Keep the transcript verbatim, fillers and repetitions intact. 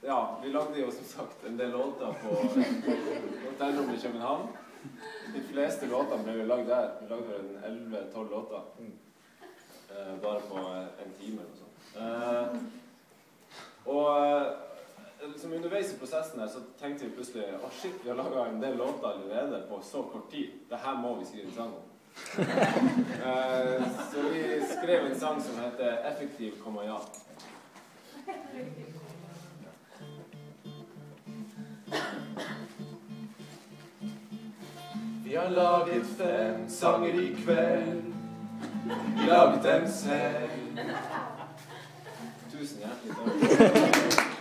ja, vi lagde jo som sagt en del låter på hotellrommet i København. De fleste låtene ble jo lagd der. Vi lagde en elleve tolv låter. Uh, bare på en time eller noe sånt. Uh, og uh, liksom underveis i prosessen her så tenkte vi plutselig å oh shit, vi har laget en del låter allerede på så kort tid. Dette må vi skrive en sang om. uh, så vi skrev en sang som heter Effektiv komma ja. Vi har laget fem sanger i kveld. Vi laget dem selv. Tusen hjertelig takk.